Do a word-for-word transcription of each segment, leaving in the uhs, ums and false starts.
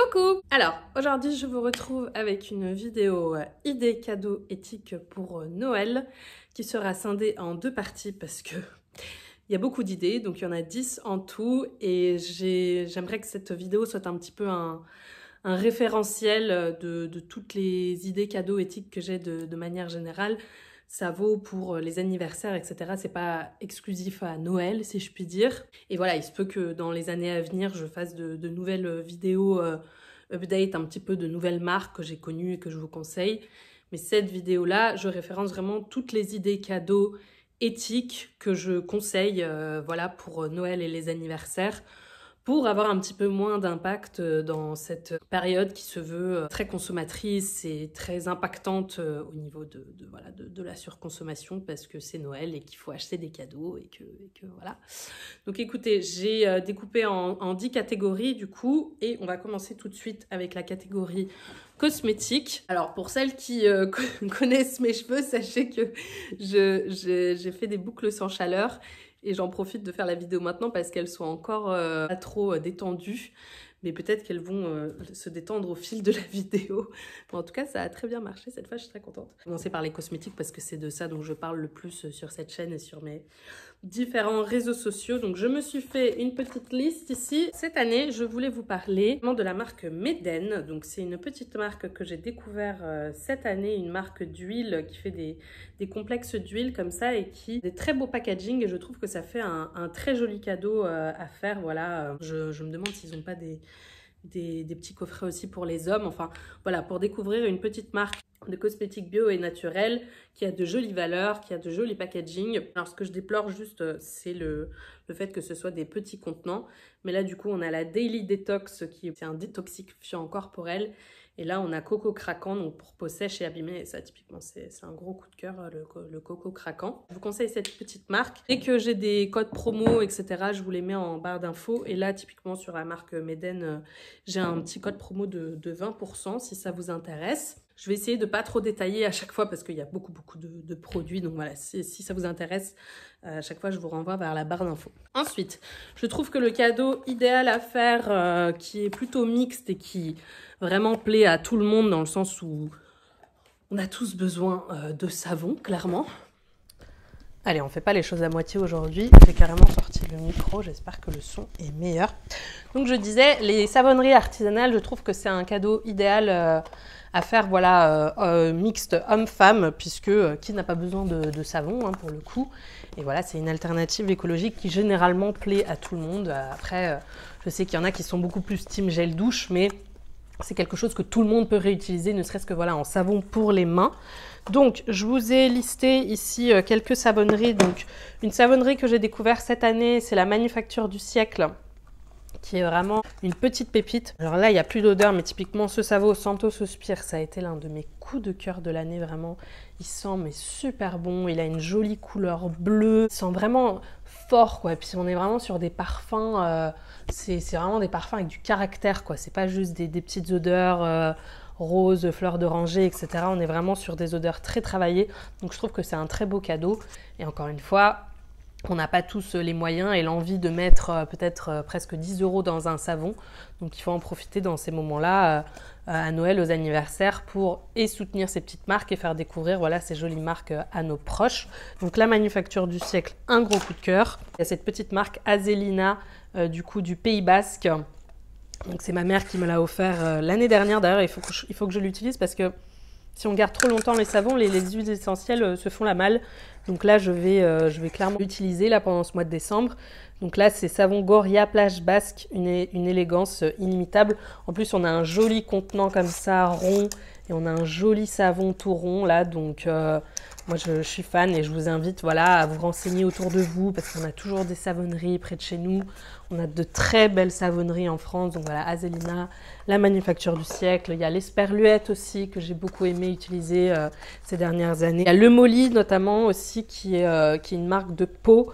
Coucou! Alors, aujourd'hui je vous retrouve avec une vidéo euh, idées cadeaux éthiques pour euh, Noël qui sera scindée en deux parties parce que il y a beaucoup d'idées, donc il y en a dix en tout et j'aimerais que cette vidéo soit un petit peu un, un référentiel de, de toutes les idées cadeaux éthiques que j'ai de, de manière générale. Ça vaut pour les anniversaires, et cetera. C'est pas exclusif à Noël, si je puis dire. Et voilà, il se peut que dans les années à venir, je fasse de, de nouvelles vidéos euh, update, un petit peu de nouvelles marques que j'ai connues et que je vous conseille. Mais cette vidéo-là, je référence vraiment toutes les idées cadeaux éthiques que je conseille euh, voilà, pour Noël et les anniversaires, pour avoir un petit peu moins d'impact dans cette période qui se veut très consommatrice et très impactante au niveau de, de, voilà, de, de la surconsommation parce que c'est Noël et qu'il faut acheter des cadeaux et que, et que voilà. Donc écoutez, j'ai découpé en, en dix catégories du coup et on va commencer tout de suite avec la catégorie cosmétiques. Alors pour celles qui euh, connaissent mes cheveux, sachez que j'ai fait des boucles sans chaleur. Et j'en profite de faire la vidéo maintenant parce qu'elles sont encore euh, pas trop euh, détendues. Mais peut-être qu'elles vont euh, se détendre au fil de la vidéo. Bon, en tout cas, ça a très bien marché. Cette fois, je suis très contente. Je vais commencer par les cosmétiques parce que c'est de ça dont je parle le plus sur cette chaîne et sur mes différents réseaux sociaux. Donc, je me suis fait une petite liste ici. Cette année, je voulais vous parler de la marque Meden. Donc, c'est une petite marque que j'ai découvert euh, cette année. Une marque d'huile qui fait des, des complexes d'huile comme ça et qui a des très beaux packaging. Et je trouve que ça fait un, un très joli cadeau euh, à faire. Voilà, je, je me demande s'ils n'ont pas des... Des, des petits coffrets aussi pour les hommes, enfin voilà, pour découvrir une petite marque de cosmétiques bio et naturels qui a de jolies valeurs, qui a de jolis packaging. Alors ce que je déplore juste, c'est le, le fait que ce soit des petits contenants, mais là du coup on a la Daily Detox qui est un détoxifiant corporel. Et là, on a Coco Craquant, donc pour peau sèche et abîmée. Et ça, typiquement, c'est un gros coup de cœur, le, le Coco Craquant. Je vous conseille cette petite marque. Dès que j'ai des codes promo, et cetera, je vous les mets en barre d'infos. Et là, typiquement, sur la marque Meden, j'ai un petit code promo de, de vingt pour cent si ça vous intéresse. Je vais essayer de pas trop détailler à chaque fois parce qu'il y a beaucoup, beaucoup de, de produits. Donc voilà, si, si ça vous intéresse, à chaque fois, je vous renvoie vers la barre d'infos. Ensuite, je trouve que le cadeau idéal à faire, euh, qui est plutôt mixte et qui vraiment plaît à tout le monde dans le sens où on a tous besoin euh, de savon, clairement. Allez, on fait pas les choses à moitié aujourd'hui. J'ai carrément sorti le micro, j'espère que le son est meilleur. Donc je disais, les savonneries artisanales, je trouve que c'est un cadeau idéal euh, à faire, voilà, euh, euh, mixte homme-femme, puisque euh, qui n'a pas besoin de, de savon, hein, pour le coup. Et voilà, c'est une alternative écologique qui généralement plaît à tout le monde. Après, euh, je sais qu'il y en a qui sont beaucoup plus team gel douche, mais c'est quelque chose que tout le monde peut réutiliser, ne serait-ce que voilà, en savon pour les mains. Donc, je vous ai listé ici euh, quelques savonneries. Donc, une savonnerie que j'ai découverte cette année, c'est la Manufacture du siècle, qui est vraiment une petite pépite. Alors là, il n'y a plus d'odeur, mais typiquement, ce savon Santo Sospire, ça a été l'un de mes coups de cœur de l'année, vraiment. Il sent mais super bon, il a une jolie couleur bleue, il sent vraiment fort, quoi. Et puis, on est vraiment sur des parfums... Euh, c'est vraiment des parfums avec du caractère, quoi. C'est pas juste des, des petites odeurs euh, roses, fleurs d'oranger, et cetera. On est vraiment sur des odeurs très travaillées. Donc je trouve que c'est un très beau cadeau. Et encore une fois, on n'a pas tous les moyens et l'envie de mettre euh, peut-être euh, presque dix euros dans un savon. Donc il faut en profiter dans ces moments-là, euh, à Noël, aux anniversaires, pour et soutenir ces petites marques et faire découvrir voilà, ces jolies marques à nos proches. Donc la Manufacture du siècle, un gros coup de cœur. Il y a cette petite marque Azelina, euh, du coup du Pays Basque. Donc c'est ma mère qui me l'a offert euh, l'année dernière. D'ailleurs, il faut que je, il faut que je l'utilise parce que si on garde trop longtemps les savons, les, les huiles essentielles euh, se font la malle. Donc là, je vais, euh, je vais clairement l'utiliser là pendant ce mois de décembre. Donc là, c'est savon Goria Plage Basque, une, une élégance inimitable. En plus, on a un joli contenant comme ça, rond, et on a un joli savon tout rond là. Donc euh, moi, je, je suis fan et je vous invite voilà, à vous renseigner autour de vous parce qu'on a toujours des savonneries près de chez nous. On a de très belles savonneries en France. Donc voilà, Azelina, la Manufacture du siècle. Il y a l'Esperluette aussi que j'ai beaucoup aimé utiliser euh, ces dernières années. Il y a Le Molly notamment aussi qui est, euh, qui est une marque de peau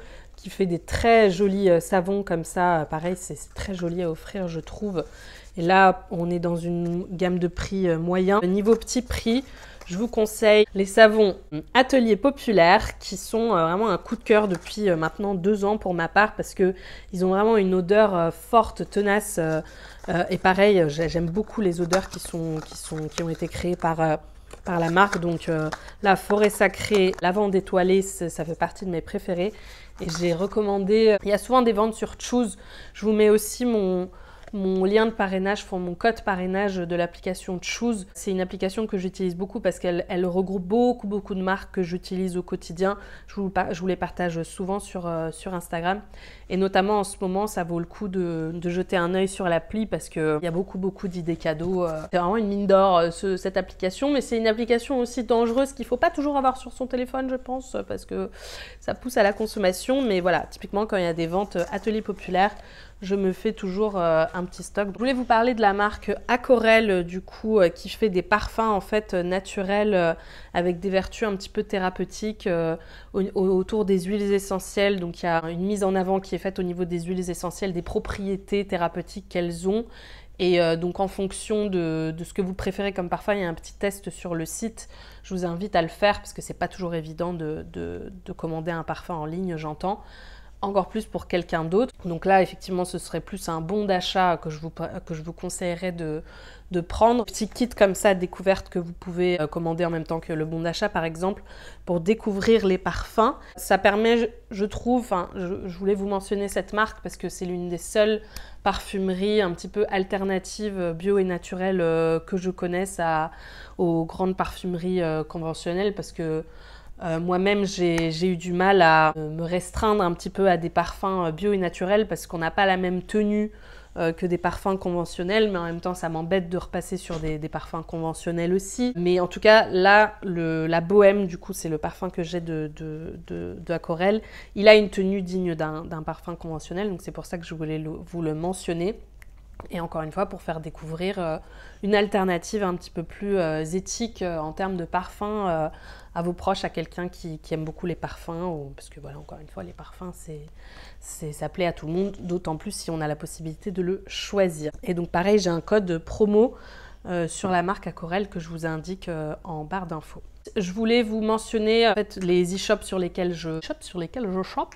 qui fait des très jolis euh, savons comme ça. Pareil, c'est très joli à offrir, je trouve. Et là, on est dans une gamme de prix euh, moyen. Niveau petit prix, je vous conseille les savons Atelier Populaire qui sont euh, vraiment un coup de cœur depuis euh, maintenant deux ans pour ma part parce qu'ils ont vraiment une odeur euh, forte, tenace. Euh, euh, et pareil, j'aime beaucoup les odeurs qui, sont, qui, sont, qui ont été créées par... Euh, par la marque. Donc euh, la forêt sacrée, lavande étoilée, ça fait partie de mes préférés. Et j'ai recommandé, il y a souvent des ventes sur Choose. Je vous mets aussi mon, mon lien de parrainage, enfin, mon code parrainage de l'application Choose. C'est une application que j'utilise beaucoup parce qu'elle elle regroupe beaucoup, beaucoup de marques que j'utilise au quotidien. Je vous, je vous les partage souvent sur, euh, sur Instagram. Et notamment en ce moment, ça vaut le coup de, de jeter un œil sur l'appli parce qu'il y a beaucoup, beaucoup d'idées cadeaux. C'est vraiment une mine d'or, ce, cette application. Mais c'est une application aussi dangereuse qu'il ne faut pas toujours avoir sur son téléphone, je pense, parce que ça pousse à la consommation. Mais voilà, typiquement, quand il y a des ventes Atelier Populaire, je me fais toujours euh, un petit stock. Je voulais vous parler de la marque Aquarelle, du coup, euh, qui fait des parfums en fait naturels euh, avec des vertus un petit peu thérapeutiques euh, au, autour des huiles essentielles. Donc il y a une mise en avant qui est faite au niveau des huiles essentielles, des propriétés thérapeutiques qu'elles ont. Et euh, donc en fonction de, de ce que vous préférez comme parfum, il y a un petit test sur le site. Je vous invite à le faire parce que c'est pas toujours évident de, de, de commander un parfum en ligne, j'entends. Encore plus pour quelqu'un d'autre. Donc là, effectivement, ce serait plus un bon d'achat que je vous, que je vous conseillerais de, de prendre. Petit kit comme ça, découverte que vous pouvez commander en même temps que le bon d'achat, par exemple, pour découvrir les parfums. Ça permet, je trouve, enfin, je, je voulais vous mentionner cette marque parce que c'est l'une des seules parfumeries un petit peu alternatives, bio et naturelles euh, que je connaisse à, aux grandes parfumeries euh, conventionnelles parce que Euh, moi-même, j'ai eu du mal à me restreindre un petit peu à des parfums bio et naturels parce qu'on n'a pas la même tenue euh, que des parfums conventionnels, mais en même temps, ça m'embête de repasser sur des, des parfums conventionnels aussi. Mais en tout cas, là, le, la Bohème, du coup, c'est le parfum que j'ai de, de, de, de Aquarelle. Il a une tenue digne d'un parfum conventionnel, donc c'est pour ça que je voulais le, vous le mentionner. Et encore une fois, pour faire découvrir euh, une alternative un petit peu plus euh, éthique euh, en termes de parfum euh, à vos proches, à quelqu'un qui, qui aime beaucoup les parfums. Ou, parce que voilà, encore une fois, les parfums, c'est, ça plaît à tout le monde, d'autant plus si on a la possibilité de le choisir. Et donc pareil, j'ai un code promo euh, sur la marque Aquarelle que je vous indique euh, en barre d'infos. Je voulais vous mentionner en fait, les e-shops sur lesquels je shop, sur lesquels je chope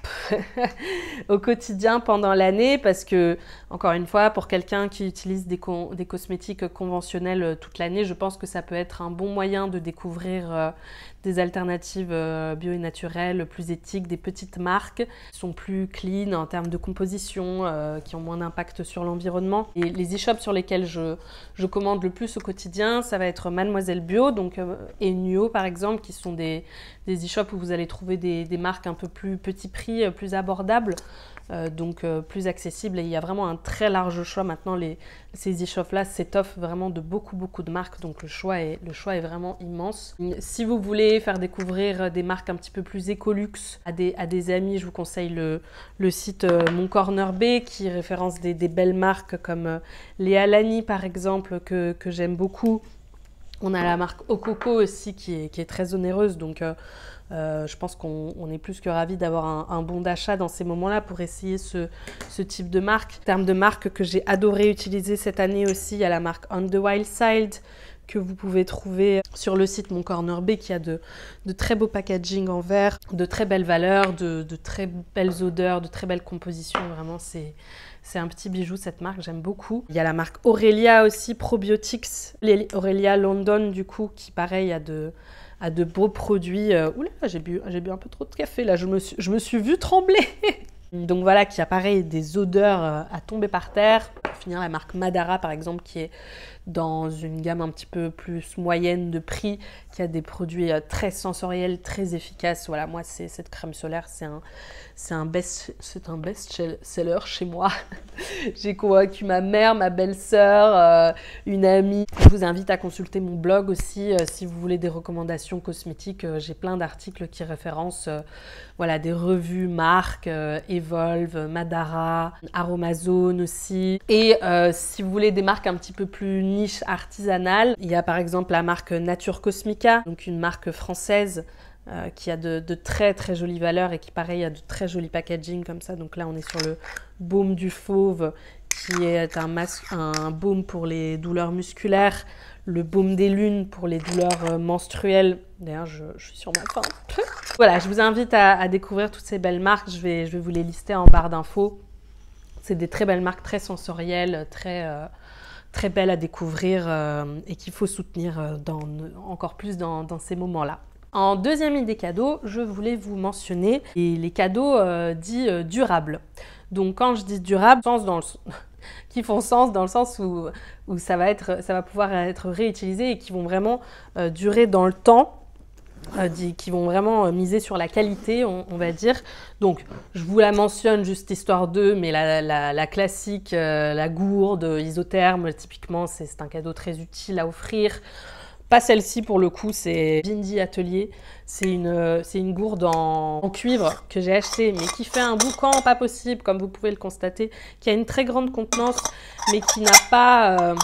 au quotidien pendant l'année parce que, encore une fois, pour quelqu'un qui utilise des, co des cosmétiques conventionnels toute l'année, je pense que ça peut être un bon moyen de découvrir euh, des alternatives euh, bio et naturelles, plus éthiques, des petites marques qui sont plus clean en termes de composition, euh, qui ont moins d'impact sur l'environnement. Et les e-shops sur lesquels je, je commande le plus au quotidien, ça va être Mademoiselle Bio donc, euh, et Nuo par exemple, qui sont des, des e-shops où vous allez trouver des, des marques un peu plus petit prix, plus abordables, euh, donc euh, plus accessibles. Et il y a vraiment un très large choix. Maintenant, les, ces e-shops-là s'étoffent vraiment de beaucoup, beaucoup de marques, donc le choix, est, le choix est vraiment immense. Si vous voulez faire découvrir des marques un petit peu plus écoluxe à des, à des amis, je vous conseille le, le site euh, Mon Corner B, qui référence des, des belles marques comme euh, les Alani, par exemple, que, que j'aime beaucoup. On a la marque Okoko aussi qui est, qui est très onéreuse, donc euh, euh, je pense qu'on est plus que ravis d'avoir un, un bon d'achat dans ces moments-là pour essayer ce, ce type de marque. En termes de marque que j'ai adoré utiliser cette année aussi, il y a la marque On the Wild Side que vous pouvez trouver sur le site Mon Corner B qui a de, de très beaux packaging en verre, de très belles valeurs, de, de très belles odeurs, de très belles compositions, vraiment c'est... C'est un petit bijou cette marque, j'aime beaucoup. Il y a la marque Aurelia aussi, Probiotics. Aurelia London du coup, qui pareil a de, a de beaux produits. Euh, oula, j'ai bu, j'ai bu un peu trop de café là, je me suis, je me suis vue trembler. Donc voilà, qui a pareil des odeurs à tomber par terre. Pour finir, la marque Madara par exemple, qui est dans une gamme un petit peu plus moyenne de prix, qui a des produits très sensoriels, très efficaces. Voilà, moi, c'est cette crème solaire, c'est un, c'est un best, c'est un best-seller chez moi. J'ai convaincu ma mère, ma belle-sœur, euh, une amie. Je vous invite à consulter mon blog aussi, euh, si vous voulez des recommandations cosmétiques. Euh, j'ai plein d'articles qui référencent euh, voilà, des revues, marques, euh, Evolve, Madara, Aromazone aussi. Et euh, si vous voulez des marques un petit peu plus niche artisanale, il y a par exemple la marque Nature Cosmica, donc une marque française euh, qui a de, de très très jolies valeurs et qui pareil a de très jolis packaging comme ça. Donc là on est sur le baume du fauve qui est un, masque, un baume pour les douleurs musculaires, le baume des lunes pour les douleurs menstruelles. D'ailleurs, je, je suis sur ma fin. Voilà, je vous invite à, à découvrir toutes ces belles marques. Je vais, je vais vous les lister en barre d'infos. C'est des très belles marques, très sensorielles, très, euh, très belles à découvrir euh, et qu'il faut soutenir dans, encore plus dans, dans ces moments-là. En deuxième idée cadeau, je voulais vous mentionner les, les cadeaux euh, dits euh, durables. Donc quand je dis durable, sens dans le, qui font sens dans le sens où, où ça, va être, ça va pouvoir être réutilisé et qui vont vraiment euh, durer dans le temps, euh, qui vont vraiment miser sur la qualité, on, on va dire. Donc je vous la mentionne juste histoire d'eux, mais la, la, la classique, euh, la gourde, isotherme, typiquement c'est un cadeau très utile à offrir. Pas celle-ci pour le coup, c'est Bindi Atelier. C'est une, c'est une gourde en, en cuivre que j'ai achetée, mais qui fait un boucan pas possible, comme vous pouvez le constater, qui a une très grande contenance, mais qui n'a pas euh,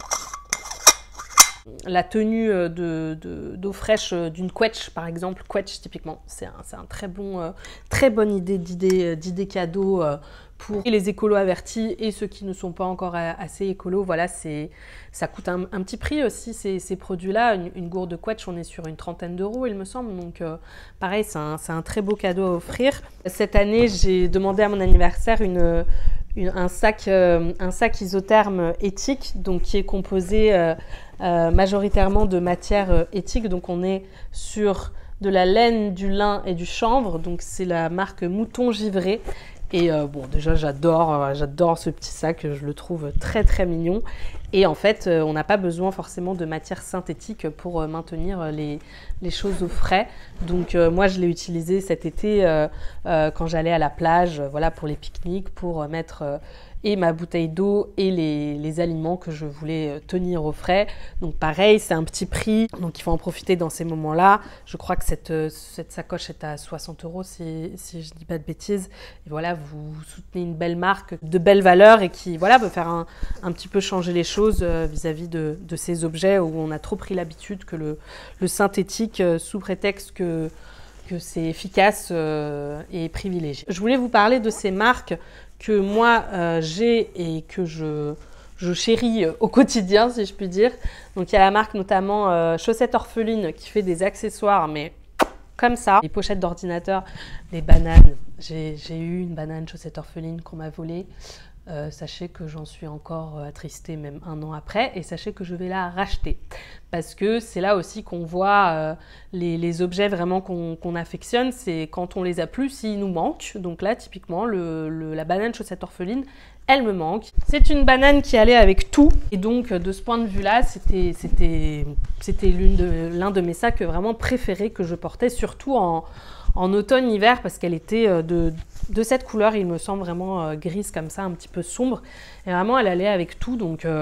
la tenue de, de, d'eau fraîche d'une Quetch, par exemple. Quetch, typiquement, c'est un, c'est un très bon, euh, très bonne idée d'idée, d'idée cadeau euh, pour les écolos avertis et ceux qui ne sont pas encore assez écolos. Voilà, c'est, ça coûte un, un petit prix aussi, ces, ces produits-là. Une, une gourde de Quetch, on est sur une trentaine d'euros, il me semble. Donc, euh, pareil, c'est un, c'est un très beau cadeau à offrir. Cette année, j'ai demandé à mon anniversaire une, une, un, sac, euh, un sac isotherme éthique, donc qui est composé euh, euh, majoritairement de matières euh, éthiques. Donc, on est sur de la laine, du lin et du chanvre. Donc, c'est la marque Mouton Givré. Et euh, bon, déjà, j'adore, euh, j'adore ce petit sac, je le trouve très très mignon. Et en fait, euh, on n'a pas besoin forcément de matière synthétique pour euh, maintenir les, les choses au frais. Donc euh, moi, je l'ai utilisé cet été euh, euh, quand j'allais à la plage, euh, voilà, pour les pique-niques, pour euh, mettre euh, et ma bouteille d'eau et les, les aliments que je voulais tenir au frais. Donc pareil, c'est un petit prix, donc il faut en profiter dans ces moments-là. Je crois que cette, cette sacoche est à soixante euros si, si je ne dis pas de bêtises. Et voilà, vous soutenez une belle marque de belles valeurs et qui voilà, peut faire un, un petit peu changer les choses vis-à-vis de, de ces objets où on a trop pris l'habitude que le, le synthétique, sous prétexte que, que c'est efficace, euh, est privilégié. Je voulais vous parler de ces marques que moi euh, j'ai et que je, je chéris au quotidien, si je puis dire. Donc il y a la marque notamment euh, Chaussettes Orphelines qui fait des accessoires, mais comme ça. Les pochettes d'ordinateur, les bananes. J'ai eu une banane chaussette orpheline qu'on m'a volée. Euh, sachez que j'en suis encore attristée même un an après et sachez que je vais la racheter parce que c'est là aussi qu'on voit euh, les, les objets vraiment qu'on qu'on affectionne, c'est quand on les a plus, s'ils nous manquent. Donc là typiquement le, le, la banane chaussette orpheline, elle me manque. C'est une banane qui allait avec tout et donc de ce point de vue là c'était c'était c'était l'une de l'un de mes sacs vraiment préférés que je portais, surtout en en automne-hiver parce qu'elle était de, de cette couleur, il me semble, vraiment euh, grise comme ça, un petit peu sombre. Et vraiment, elle allait avec tout. Donc, euh,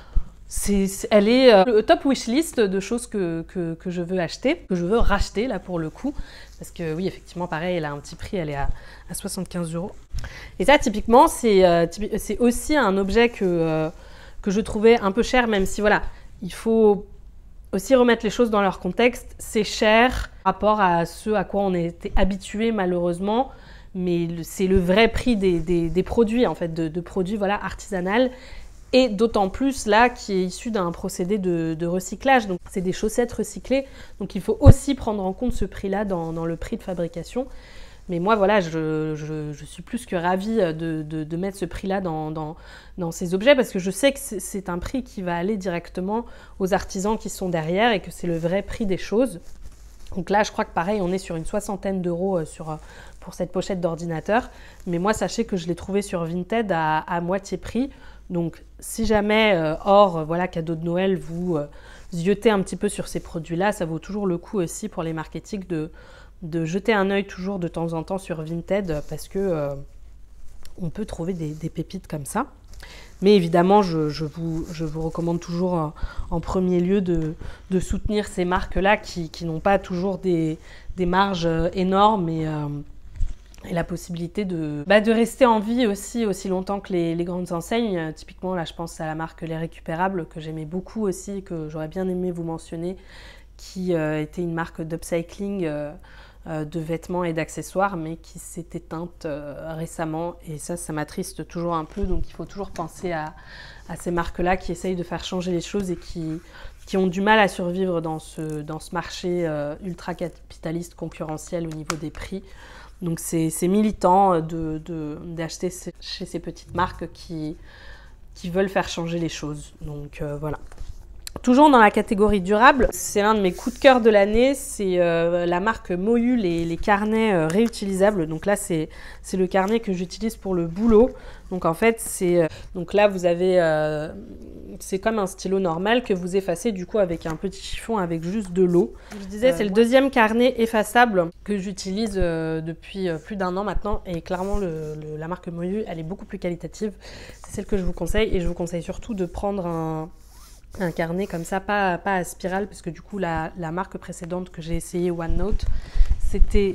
c'est, elle est euh, le top wishlist de choses que, que, que je veux acheter, que je veux racheter là pour le coup. Parce que oui, effectivement, pareil, elle a un petit prix, elle est à, à soixante-quinze euros. Et ça, typiquement, c'est euh, c'est aussi un objet que, euh, que je trouvais un peu cher, même si voilà, il faut aussi remettre les choses dans leur contexte. C'est cher par rapport à ce à quoi on était habitué malheureusement, mais c'est le vrai prix des, des, des produits, en fait, de, de produits voilà, artisanaux. Et d'autant plus là qui est issu d'un procédé de, de recyclage. Donc c'est des chaussettes recyclées, donc il faut aussi prendre en compte ce prix-là dans, dans le prix de fabrication. Mais moi, voilà, je, je, je suis plus que ravie de, de, de mettre ce prix-là dans, dans, dans ces objets parce que je sais que c'est un prix qui va aller directement aux artisans qui sont derrière et que c'est le vrai prix des choses. Donc là, je crois que pareil, on est sur une soixantaine d'euros sur, pour cette pochette d'ordinateur. Mais moi, sachez que je l'ai trouvé sur Vinted à, à moitié prix. Donc si jamais, euh, hors voilà, cadeau de Noël, vous euh, ziotez un petit peu sur ces produits-là, ça vaut toujours le coup aussi pour les marketing de... de jeter un œil toujours de temps en temps sur Vinted parce que euh, on peut trouver des, des pépites comme ça. Mais évidemment, je, je, vous, je vous recommande toujours euh, en premier lieu de, de soutenir ces marques-là qui, qui n'ont pas toujours des, des marges euh, énormes et, euh, et la possibilité de, bah, de rester en vie aussi, aussi longtemps que les, les grandes enseignes. Typiquement, là, je pense à la marque Les Récupérables que j'aimais beaucoup aussi et que j'aurais bien aimé vous mentionner, qui euh, était une marque d'upcycling euh, euh, de vêtements et d'accessoires, mais qui s'est éteinte euh, récemment. Et ça, ça m'attriste toujours un peu. Donc il faut toujours penser à, à ces marques-là qui essayent de faire changer les choses et qui, qui ont du mal à survivre dans ce, dans ce marché euh, ultra-capitaliste concurrentiel au niveau des prix. Donc c'est militant de, de, d'acheter chez ces petites marques qui, qui veulent faire changer les choses. Donc euh, voilà. Toujours dans la catégorie durable, c'est l'un de mes coups de cœur de l'année, c'est euh, la marque Moyu, les, les carnets euh, réutilisables. Donc là, c'est le carnet que j'utilise pour le boulot. Donc en fait, c'est euh, donc là, vous avez, euh, c'est comme un stylo normal que vous effacez du coup avec un petit chiffon avec juste de l'eau. Je disais, euh, c'est le deuxième carnet effaçable que j'utilise euh, depuis euh, plus d'un an maintenant. Et clairement, le, le, la marque Moyu, elle est beaucoup plus qualitative. C'est celle que je vous conseille et je vous conseille surtout de prendre un... un carnet comme ça, pas, pas à spirale, parce que du coup la, la marque précédente que j'ai essayé, OneNote, c'était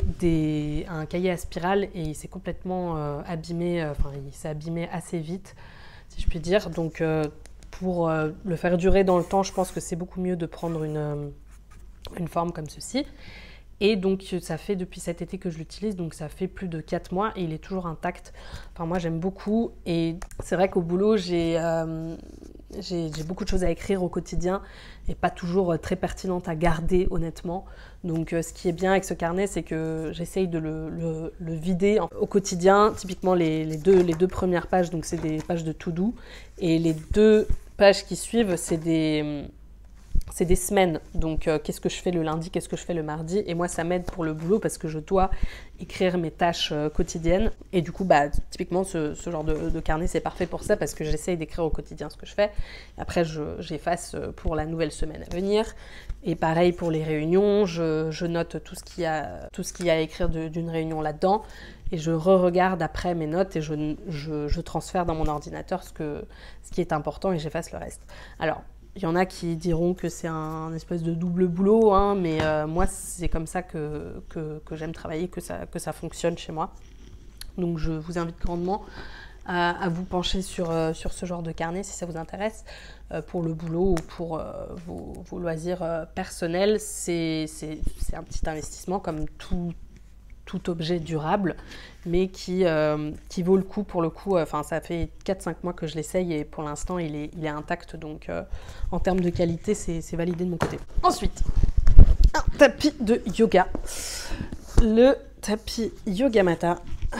un cahier à spirale et il s'est complètement euh, abîmé, euh, enfin il s'est abîmé assez vite, si je puis dire. Donc euh, pour euh, le faire durer dans le temps, je pense que c'est beaucoup mieux de prendre une, euh, une forme comme ceci. Et donc ça fait depuis cet été que je l'utilise, donc ça fait plus de quatre mois et il est toujours intact. Enfin moi j'aime beaucoup et c'est vrai qu'au boulot j'ai euh, j'ai beaucoup de choses à écrire au quotidien et pas toujours très pertinentes à garder honnêtement. Donc euh, ce qui est bien avec ce carnet, c'est que j'essaye de le, le, le vider au quotidien. Typiquement les, les, deux, les deux premières pages, donc c'est des pages de to-do et les deux pages qui suivent, c'est des... c'est des semaines, donc euh, qu'est-ce que je fais le lundi, qu'est-ce que je fais le mardi, et moi ça m'aide pour le boulot parce que je dois écrire mes tâches euh, quotidiennes, et du coup bah typiquement ce, ce genre de, de carnet c'est parfait pour ça parce que j'essaye d'écrire au quotidien ce que je fais, après j'efface pour la nouvelle semaine à venir, et pareil pour les réunions, je, je note tout ce qu'il y a, tout ce qu'il y a à écrire d'une réunion là-dedans, et je re-regarde après mes notes et je, je, je transfère dans mon ordinateur ce, que, ce qui est important et j'efface le reste. Alors, il y en a qui diront que c'est un espèce de double boulot, hein, mais euh, moi, c'est comme ça que, que, que j'aime travailler, que ça, que ça fonctionne chez moi. Donc, je vous invite grandement à, à vous pencher sur, euh, sur ce genre de carnet si ça vous intéresse, euh, pour le boulot ou pour euh, vos, vos loisirs euh, personnels. C'est un petit investissement comme tout, tout objet durable, mais qui, euh, qui vaut le coup pour le coup. Enfin, ça fait quatre cinq mois que je l'essaye et pour l'instant, il est, il est intact. Donc, euh, en termes de qualité, c'est validé de mon côté. Ensuite, un tapis de yoga. Le tapis Yogamata,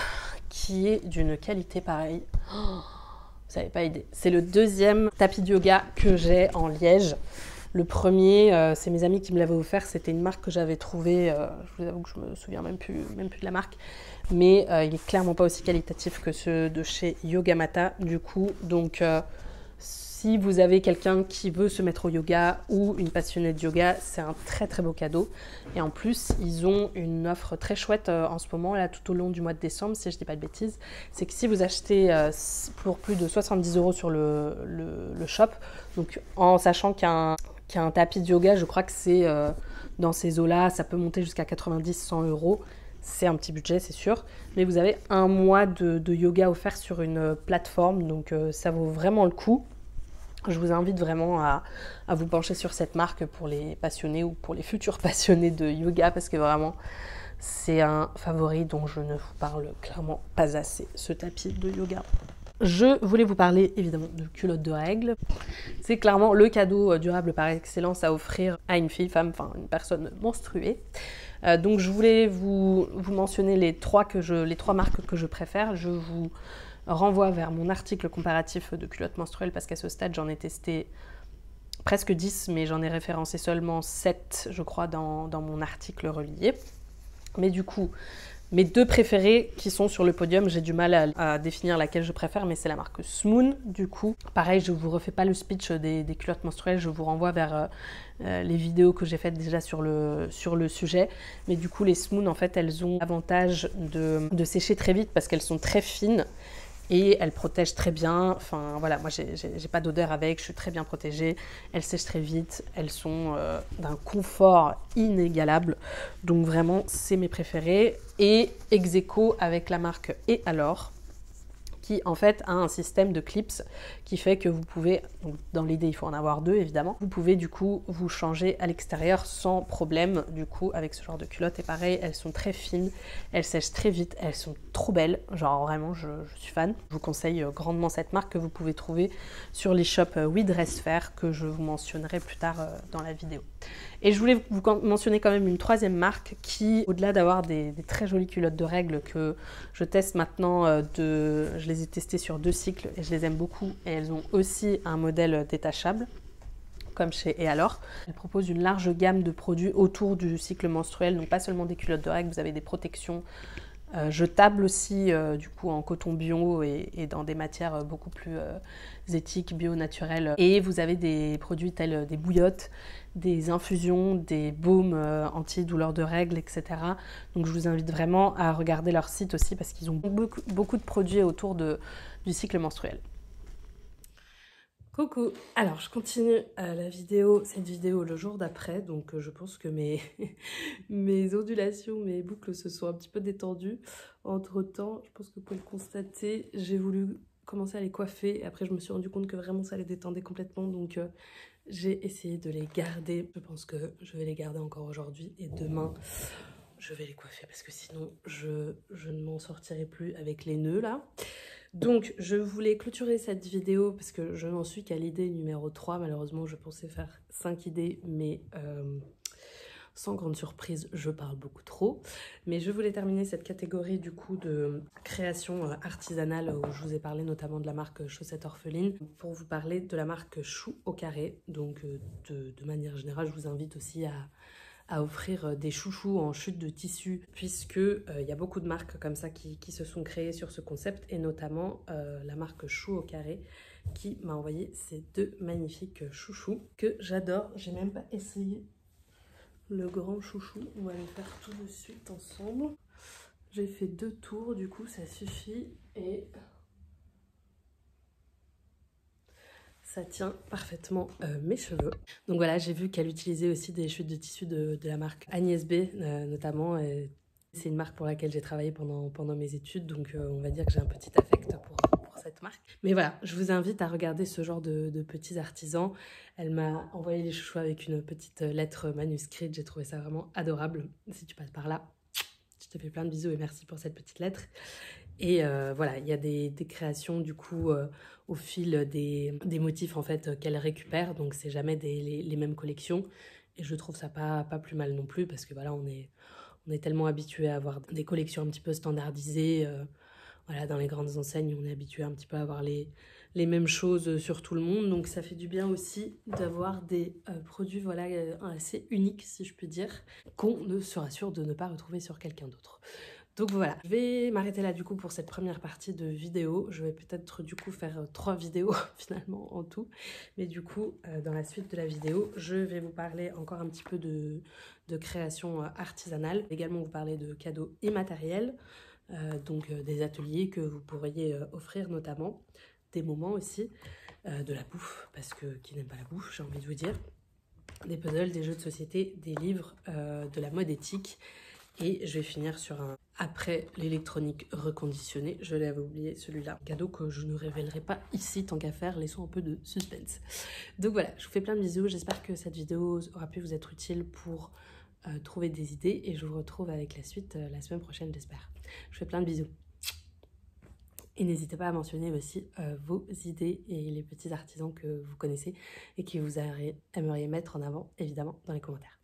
qui est d'une qualité pareille. Oh, vous n'avez pas idée. C'est le deuxième tapis de yoga que j'ai en liège. Le premier, euh, c'est mes amis qui me l'avaient offert. C'était une marque que j'avais trouvée. Euh, je vous avoue que je me souviens même plus, même plus de la marque. Mais euh, il est clairement pas aussi qualitatif que ceux de chez Yogamata, du coup. Donc, euh, si vous avez quelqu'un qui veut se mettre au yoga ou une passionnée de yoga, c'est un très très beau cadeau. Et en plus, ils ont une offre très chouette euh, en ce moment, là, tout au long du mois de décembre, si je dis pas de bêtises. C'est que si vous achetez euh, pour plus de soixante-dix euros sur le, le, le shop, donc en sachant qu'un qu'il y a un tapis de yoga, je crois que c'est euh, dans ces eaux-là, ça peut monter jusqu'à quatre-vingt-dix à cent euros. C'est un petit budget, c'est sûr. Mais vous avez un mois de, de yoga offert sur une plateforme, donc euh, ça vaut vraiment le coup. Je vous invite vraiment à, à vous pencher sur cette marque pour les passionnés ou pour les futurs passionnés de yoga, parce que vraiment, c'est un favori dont je ne vous parle clairement pas assez, ce tapis de yoga. Je voulais vous parler évidemment de culottes de règles. C'est clairement le cadeau durable par excellence à offrir à une fille, femme, enfin une personne menstruée. Euh, donc je voulais vous, vous mentionner les trois, que je, les trois marques que je préfère. Je vous renvoie vers mon article comparatif de culottes menstruelles parce qu'à ce stade j'en ai testé presque dix, mais j'en ai référencé seulement sept, je crois, dans, dans mon article relié. Mais du coup, mes deux préférées qui sont sur le podium, j'ai du mal à, à définir laquelle je préfère, mais c'est la marque Smoon, du coup. Pareil, je ne vous refais pas le speech des, des culottes menstruelles, je vous renvoie vers euh, les vidéos que j'ai faites déjà sur le, sur le sujet. Mais du coup, les Smoon, en fait, elles ont l'avantage de, de sécher très vite parce qu'elles sont très fines. Et elles protègent très bien, enfin voilà, moi j'ai pas d'odeur avec, je suis très bien protégée, elles sèchent très vite, elles sont euh, d'un confort inégalable, donc vraiment c'est mes préférées. Et ex aequo avec la marque Et Alors, qui en fait a un système de clips qui fait que vous pouvez, donc dans l'idée il faut en avoir deux évidemment, vous pouvez du coup vous changer à l'extérieur sans problème du coup avec ce genre de culottes. Et pareil, elles sont très fines, elles sèchent très vite, elles sont trop belles, genre vraiment je, je suis fan. Je vous conseille grandement cette marque que vous pouvez trouver sur les shops We Dress Fair que je vous mentionnerai plus tard dans la vidéo. Et je voulais vous mentionner quand même une troisième marque qui, au-delà d'avoir des, des très jolies culottes de règles que je teste maintenant, euh, de, je les ai testées sur deux cycles et je les aime beaucoup. Et elles ont aussi un modèle détachable, comme chez Et Alors. Elles proposent une large gamme de produits autour du cycle menstruel, donc pas seulement des culottes de règles, vous avez des protections Euh, jetable aussi, euh, du coup en coton bio et, et dans des matières beaucoup plus euh, éthiques, bio, naturelles. Et vous avez des produits tels des bouillottes, des infusions, des baumes euh, anti-douleurs de règles, et cetera. Donc je vous invite vraiment à regarder leur site aussi parce qu'ils ont beaucoup, beaucoup de produits autour de, du cycle menstruel. Coucou, alors je continue euh, la vidéo, cette vidéo le jour d'après, donc euh, je pense que mes, mes ondulations, mes boucles se sont un petit peu détendues. Entre temps, je pense que vous pouvez le constater, j'ai voulu commencer à les coiffer et après je me suis rendu compte que vraiment ça les détendait complètement, donc euh, j'ai essayé de les garder. Je pense que je vais les garder encore aujourd'hui et demain je vais les coiffer parce que sinon je, je ne m'en sortirai plus avec les nœuds là. Donc, je voulais clôturer cette vidéo parce que je n'en suis qu'à l'idée numéro trois. Malheureusement, je pensais faire cinq idées, mais euh, sans grande surprise, je parle beaucoup trop. Mais je voulais terminer cette catégorie du coup de création artisanale où je vous ai parlé notamment de la marque Chaussettes Orphelines pour vous parler de la marque Chou au carré. Donc, de, de manière générale, je vous invite aussi à... à offrir des chouchous en chute de tissu puisque il euh, y a beaucoup de marques comme ça qui, qui se sont créées sur ce concept et notamment euh, la marque Chou au carré qui m'a envoyé ces deux magnifiques chouchous que j'adore. J'ai même pas essayé le grand chouchou, on va le faire tout de suite ensemble. J'ai fait deux tours, du coup ça suffit et ça tient parfaitement euh, mes cheveux. Donc voilà, j'ai vu qu'elle utilisait aussi des chutes de tissu de, de la marque Agnès B, euh, notamment. C'est une marque pour laquelle j'ai travaillé pendant, pendant mes études, donc euh, on va dire que j'ai un petit affect pour, pour cette marque. Mais voilà, je vous invite à regarder ce genre de, de petits artisans. Elle m'a envoyé les chouchous avec une petite lettre manuscrite, j'ai trouvé ça vraiment adorable. Si tu passes par là, je te fais plein de bisous et merci pour cette petite lettre. Et euh, voilà, il y a des, des créations du coup euh, au fil des, des motifs en fait qu'elle récupère, donc c'est jamais des, les, les mêmes collections. Et je trouve ça pas, pas plus mal non plus parce que voilà, on est, on est tellement habitué à avoir des collections un petit peu standardisées. Euh, voilà, dans les grandes enseignes, on est habitué un petit peu à avoir les, les mêmes choses sur tout le monde. Donc ça fait du bien aussi d'avoir des euh, produits voilà, assez uniques, si je puis dire, qu'on ne sera sûr de ne pas retrouver sur quelqu'un d'autre. Donc voilà, je vais m'arrêter là du coup pour cette première partie de vidéo. Je vais peut-être du coup faire euh, trois vidéos finalement en tout. Mais du coup, euh, dans la suite de la vidéo, je vais vous parler encore un petit peu de, de création euh, artisanale. Également vous parler de cadeaux immatériels, euh, donc euh, des ateliers que vous pourriez euh, offrir notamment, des moments aussi, euh, de la bouffe, parce que qui n'aime pas la bouffe, j'ai envie de vous dire, des puzzles, des jeux de société, des livres, euh, de la mode éthique. Et je vais finir sur un après l'électronique reconditionnée. Je l'avais oublié celui-là. Cadeau que je ne révélerai pas ici tant qu'à faire. Laissons un peu de suspense. Donc voilà, je vous fais plein de bisous. J'espère que cette vidéo aura pu vous être utile pour euh, trouver des idées. Et je vous retrouve avec la suite euh, la semaine prochaine, j'espère. Je vous fais plein de bisous. Et n'hésitez pas à mentionner aussi euh, vos idées et les petits artisans que vous connaissez et que vous aimeriez mettre en avant, évidemment, dans les commentaires.